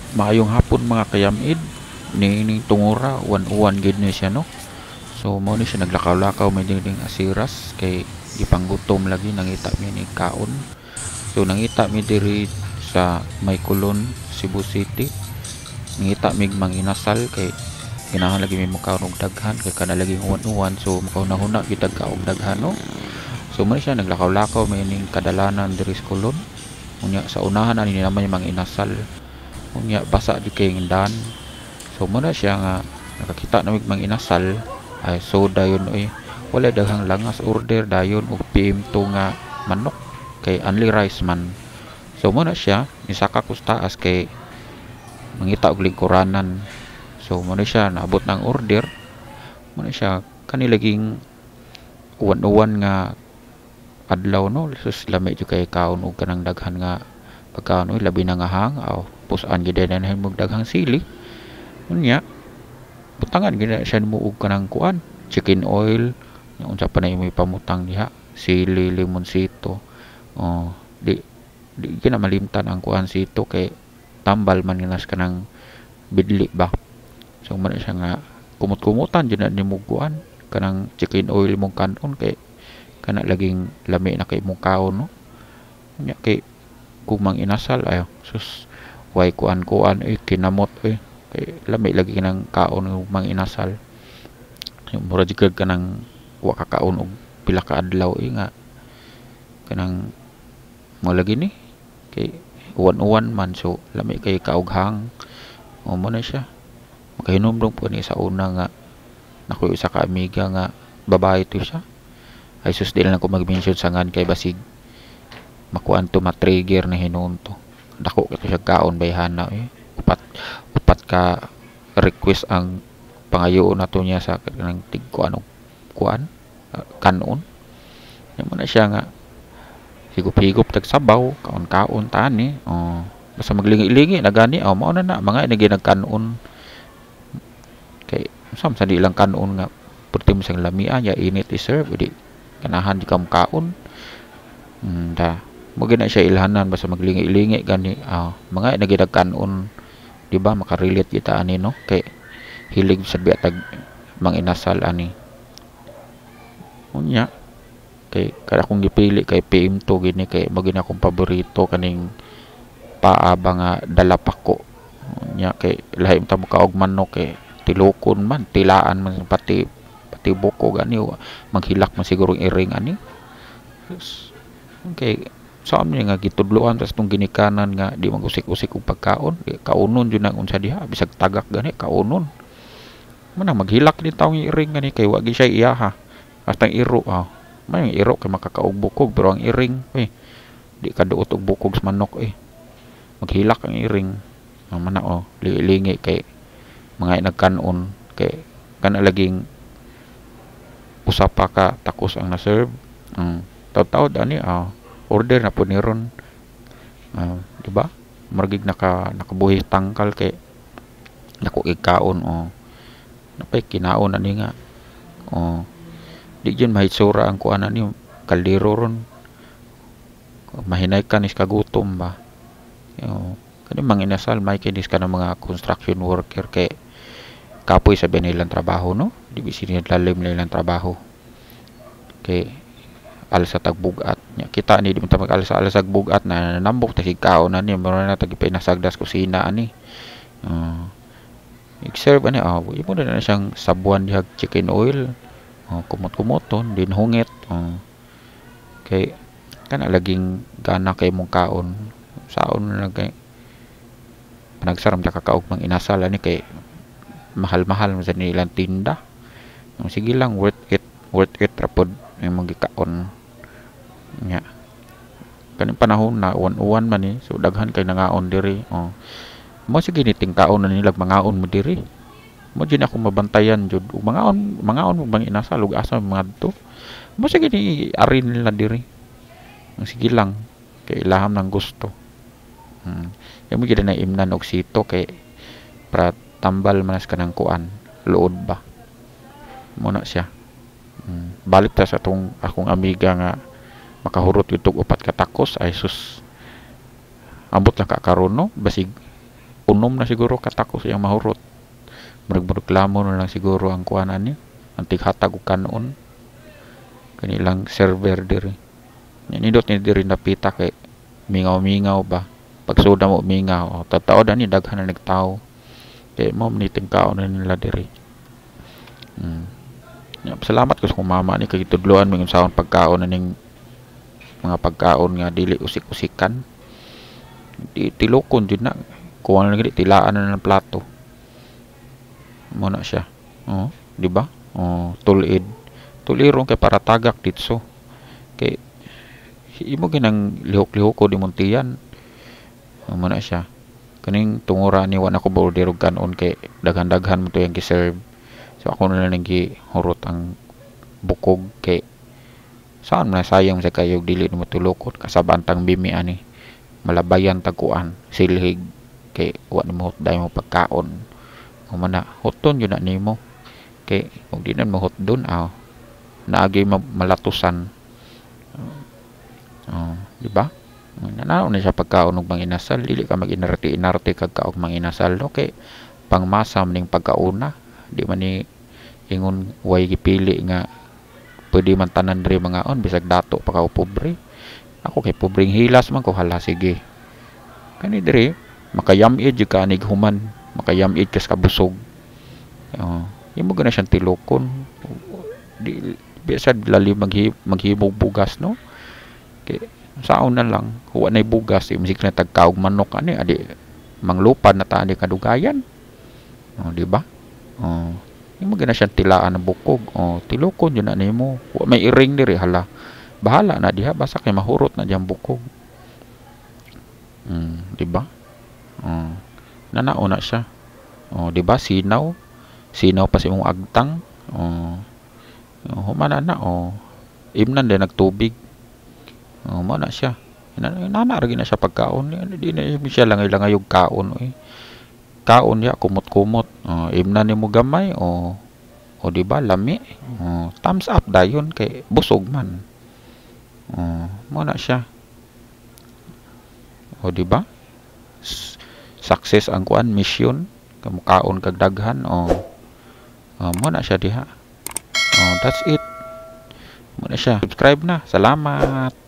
Maayong hapon mga kayamid. Ni tungura uwan-uwan gid ni siya no. So mo ni siya naglakaw-lakaw may ding asiras kay gipanggutom lagi nangita mi ni kaon. So nangita mi diri sa Maykulon, Cebu City. Nangita mi manginasal kay ganahan lagi mi mukaon og daghan kay kana lagi uwan-uwan so makauna-huna kita ka og daghan no. So mo ni siya naglakaw-lakaw may ning kadalanan diri sa Kulon. Unya sa unahan ani naman yung manginasal. Unya basa di kay ngindan. So muna siya nga nakakita na mang inasal ay soda yun wala daghang langas order dayon og PM2 nga manok kay only rice man. So muna siya nisaka ko taas kay mangita og lingkuranan. So muna siya naabot ng order. Muna siya kanilaging uwan-uwan nga adlaw no sus lami jud kay kaon og kanang daghan nga pagkaon labi na nga hang aw pusan gid na himog daghang sili. Unya butangan gina siya mo og kanang kuan chicken oil unsa pa na may pamutang diha sili limonsito di gina malimtan ang kuan sito kay tambal man ginas kanang bidli ba. So man siya nga kumot-kumutan jud na nimo kuan kanang chicken oil mong kanon kay kana laging lami na kay mong kaon no. Unya kay kung mang inasal ayo sus way kuan-kuan kinamot kay lami lagi ng kaon ng mga inasal mura jud kanang wa ka kaon og pila ka adlaw nga kanang mo lagi ni kay uwan-uwan man so lami kay kaughang mo na siya makahinom dong po ni sa una nga nakuy usa ka amiga nga babae to siya ay sus dili na ko mag-mention sa ngan kay basig makuan to ma-trigger na hinuon to dako ka siya kaon bayhana upat ka request ang pangayo na to niya sa kanang tigkuan kanon yan man na siya nga higop-higop tag sabaw kaon-kaon tani basta maglingi-lingi na gani mao na mga inagi nagkanon kay sam sa di lang kanon nga perti mo sang lamia ya init i-serve di ganahan di kam kaon da mo gina siya ilhanan basta maglingi-lingi gani mga inagi nagkanon di ba makarelate kita ani no kay hilig sa biatag mang inasal ani unya kay kada kong gipili kay PM2 gini kay magina akong paborito kaning paaba nga dalapako unya kay lahi ta mo kaog manok kay tilokon man tilaan man pati buko gani manghilak man siguro iring ani okay saan nga gitudloan tas tong ginikanan nga di magusik-usik og pagkaon kaunon jud nang unsa diha bisag tagak gani kaunon man maghilak din taong iring gani kay wa gi siya iyaha hasta iro may iro kay makakaog bukog pero ang iring di kaduot og bukog sa manok maghilak ang iring man lingi kay mga nagkanon kay kana laging usa pa ka takos ang na-serve taw-taw ani order na po ni ron di ba margig nakabuhi tangkal kay nako ikaon napay kinaon ani nga di jud mahitsura ang kuan ani kaldero ron mahinay ka nis kagutom ba kani manginasal may kinis ka ng mga construction worker kay kapoy sabi nilang trabaho no di bisin lalim nilang trabaho kay alsa tagbugat nya kita ni di man ta mag-alsa tagbugat na nambok ta kaon na ni mura na tagipay nasagdas kusina ani i-serve ani imo na siyang sabuan dihag chicken oil kumot-kumoton din hungit kay kana laging gana kay mong kaon saon na kay panagsaram ta kakaog mang inasal ani kay mahal-mahal man sa nilang tinda sige lang worth it rapod may magikaon nya kaning panahon na uwan-uwan man so daghan kay nangaon diri mo sige niting kaon na nilag mangaon mo diri mo din ako mabantayan jud mangaon mo bang inasal ug asa mga dito mo sige ni arin nila diri sige lang kay ilaham ng gusto mo gid na imnan og sito kay para tambal manas kanang kuan luod ba mo na siya balik ta sa akong amiga nga makahurot yung upat katakos ay sus ambot lang kakaroon no basig unom na siguro katako siyang mahurot. Murag-reklamo na lang siguro ang kuanan niya. Ang tighatag og kanon kanilang server diri. Nindot ni diri napita kay mingaw-mingaw ba. Pagsuda mo mingaw, tataw ni daghan na nagtawo. Kay mo mniting kaon na nila diri. Salamat ko sa mama ni kay tudloan mi unsaon pagkaon na ning mga pagkaon nga dili usik-usikan. Tilokon jud na. Kuha na gid tilaan na ng plato. Mo na siya. Oh, di ba? Oh, tulid. Tulirong kay para tagak ditso. Kay imo ginang lihok-lihok ko di muntiyan. Mo na siya. Kaning tungura ni wa na ko order og kanon kay daghan-daghan mo to yang gi-serve. So ako na lang gihurot ang bukog kay saan man sayang sa kayo dili mo tulokot kasabantang bimi ani malabayan taguan silhig kay wa nimo hotday mo pagkaon humana hoton yun na nimo kay kung di na mo hot dun naagi malatusan di ba nanao na siya pagkaon og manginasal dili ka mag-inarte kag kaog manginasal okay pangmasam ning pagkauna di man ni ingon way gipili nga pwede man tanan diri mga on bisag dato pa ka pobre ako kay pobreng hilas man ko hala sige kani diri makayamid jud ka anig human makayamid kas kabusog imo gana siyang tilokon di bisag lali maghimog bugas no kay saon na lang huwa nay bugas imsik na tagkaog manok ani adi manglupad na ta ani kadugayan di ba imo gina siyang tilaan ng bukog tilokon yun na nimo may iring diri hala bahala na diha basta kay mahurot na diyang bukog di ba nanao na siya di ba sinaw pa si imong agtang humana na imnan din nagtubig mo na siya nanaragi na siya pagkaon di na siya langay-langay yung kaon kaon ya kumot-kumot imna nimo gamay o di ba lami thumbs up dayon kay busog man mo na siya di ba success ang kuan mission kamukaon kag daghan mo na siya diha that's it mo na siya subscribe na salamat.